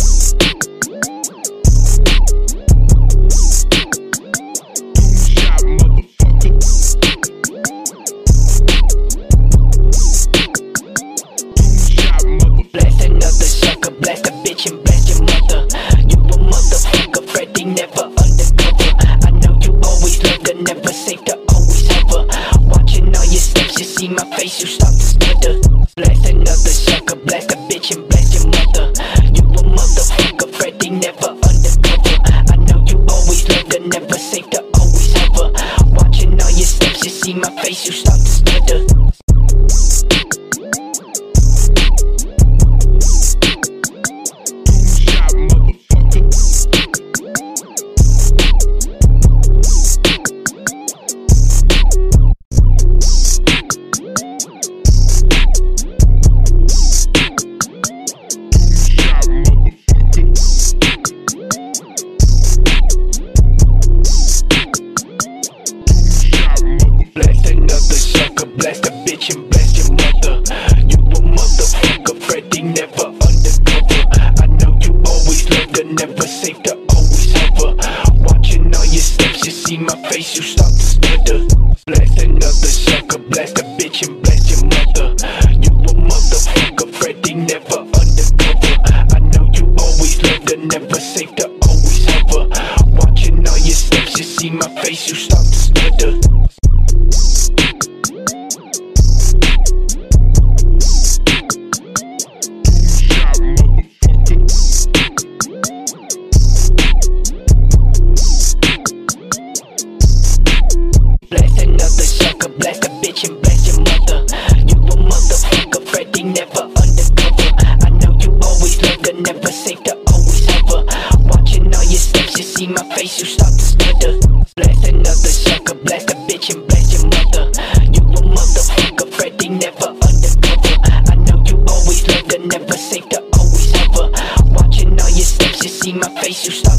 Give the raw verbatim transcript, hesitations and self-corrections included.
face, you start to stutter. Blast another sucker, blast a bitch and blast your mother. You a motherfucker, Freddie never undercover. I know you always loved her, never safe to always hover. Watching all your steps, you see my face, you start to stutter. Blast a bitch and blast your mother. You a motherfucker, Freddie never undercover. I know you always loved her, never safe to always hover. Watching all your steps, you see my face, you start to stutter. Blast another sucker, blast a bitch and blast your mother. You a motherfucker, Freddie never undercover. I know you always loved her, never safe to always hover. Watching all your steps, you see my face, you start to stutter. Blast another sucker, blast a bitch and blast your mother. You a motherfucker, Freddie never undercover. I know you always loved her, never safe to always hover. Watching all your steps, you see my face, you start to stutter. Blast another sucker, blast a bitch and blast your mother. You a motherfucker, Freddie never undercover. I know you always loved her, never safe to always hover. Watching all your steps, you see my face, you start